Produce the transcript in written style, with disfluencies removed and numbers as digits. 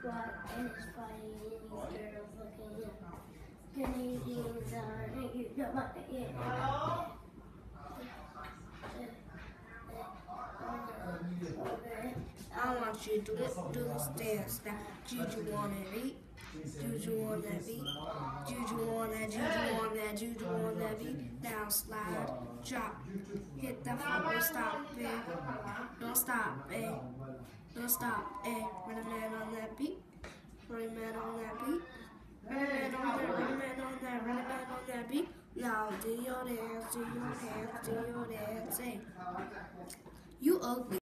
and it's funny, and these girls looking at skinny jeans on, and you know what they get. I want you to do this dance now. Juju on that beat. Juju on that beat. Juju on that, juju on that, juju on that beat. Down, slide, drop, hit the floor, don't stop, eh. Don't stop, eh. Don't stop, eh. Run a man on that beat. Run a man on that beat. Run a man on that, run a man on that, run a man on that beat. Now do your dance, do your dance, do your dance, eh. You ugly.